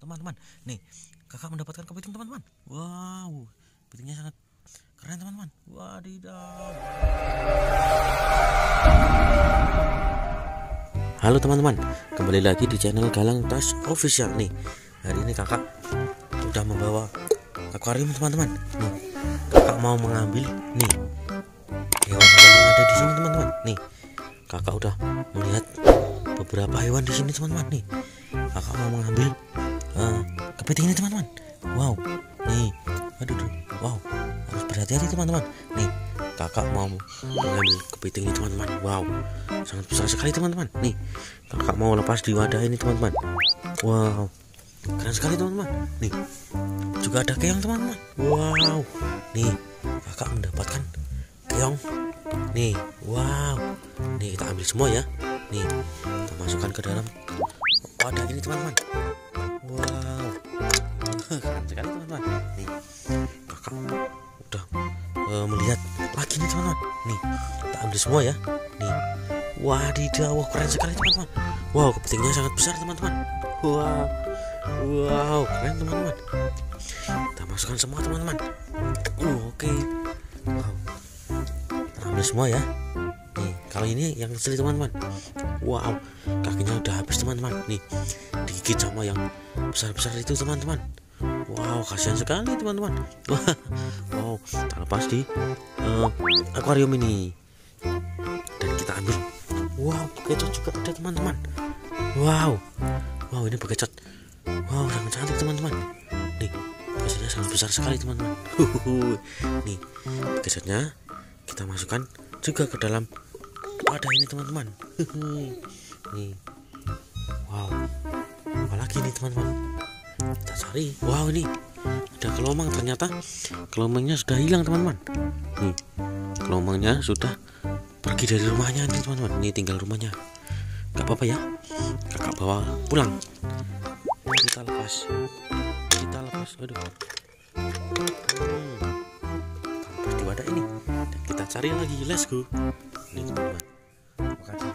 teman-teman. Nih, kakak mendapatkan kepiting teman-teman. Wow, kepitingnya sangat keren teman-teman. Wadidaw. Halo teman-teman, kembali lagi di channel Galang Tas Official. Nih, hari ini kakak udah membawa akuarium teman-teman. Nih, kakak mau mengambil nih hewan-hewan yang ada di sini teman-teman. Nih, kakak udah melihat beberapa hewan di sini teman-teman. Nih, kakak mau mengambil kepiting ini teman-teman. Wow, nih, aduh, wow, harus berhati-hati teman-teman. Nih, kakak mau mengambil kepiting ini teman-teman. Wow, sangat besar sekali teman-teman. Nih, kakak mau lepas di wadah ini teman-teman. Wow, keren sekali teman-teman. Nih, juga ada keong teman-teman. Wow, nih, kakak mendapatkan keong. Nih, wow, nih kita ambil semua ya. Nih, kita masukkan ke dalam wadah ini teman-teman. Wow, keren sekali teman-teman. Nih, kakak udah melihat lagi nih teman-teman. Nih, kita ambil semua ya. Nih, wadidaw, keren sekali teman-teman. Wow, kepitingnya sangat besar teman-teman. Wow, wow, keren teman-teman. Kita masukkan semua teman-teman. Oke. Wow, kita ambil semua ya. Nih, kalau ini yang asli teman-teman. Wow, kakinya udah habis teman-teman. Nih, digigit sama yang besar-besar itu teman-teman. Wow, kasihan sekali teman-teman. Wow, kita lepas di akuarium ini dan kita ambil. Wow, bekicot juga ada teman-teman. Wow, wow, ini bekicot. Wow, sangat cantik teman-teman. Nih, bekicotnya sangat besar sekali teman-teman. Nih, bekicotnya kita masukkan juga ke dalam wadah ini teman-teman. Nih, wow, apalagi nih teman-teman, kita cari. Wow, ini ada kelomang. Ternyata kelomangnya sudah hilang teman-teman. Nih, kelomangnya sudah pergi dari rumahnya nih teman-teman. Ini tinggal rumahnya. Gak apa-apa ya, kakak bawa pulang. Kita lepas. Aduh, lepas di wadah ini dan kita cari lagi. Let's go. Nih teman-teman, makanya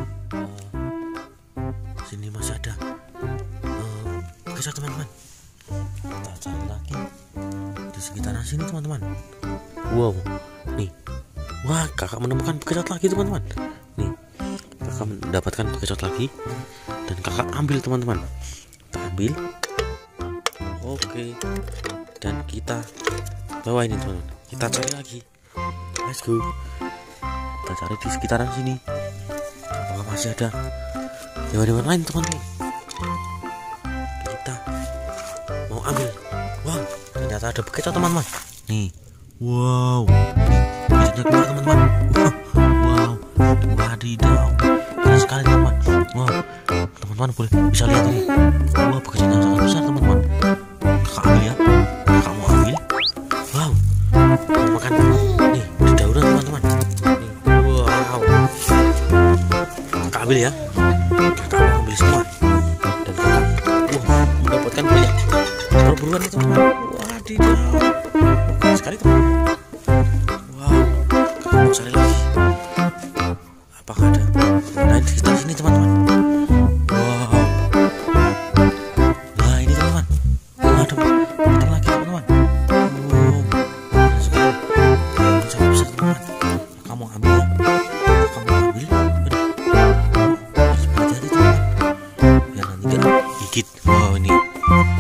sini masih ada bekicot teman-teman. Kita cari lagi di sekitaran sini teman-teman. Wow, nih, wah, kakak menemukan bekicot lagi teman-teman. Nih, kakak mendapatkan bekicot lagi dan kakak ambil teman-teman. Kita ambil. Oke, dan kita bawa ini teman-teman. Kita cari lagi. Let's go. Kita cari di sekitaran sini. Apakah masih ada hewan-hewan lain teman-teman? Kita mau ambil. Wow, ternyata ada bekicot teman-teman. Nih, wow, nih bekicotnya keluar teman-teman. Wow, wadidaw, keren sekali teman-teman. Wow, teman-teman boleh bisa lihat ini. Wow, bekicotnya sangat besar teman-teman. Kakak ambil ya. Kakak mau ambil. Wow, mau makan. Nih, di daunan teman-teman. Nih, wow, kakak ambil ya. Kakak mau ambil semua dan kakak mendapatkan banyak perburuan itu teman-teman. Wadidaw, keren sekali teman-teman. Wow, kakak mau cari lagi. Apakah ada lain di sekitar sini teman-teman? Wow, nah ini teman-teman, ada kepiting lagi teman-teman. Wow, keren sekali. Ini sangat besar teman-teman. Kakak mau ambil ya. Kakak mau ambil. Aduh, harus berhati-hati teman-teman biar nanti gak gigit. Wow, ini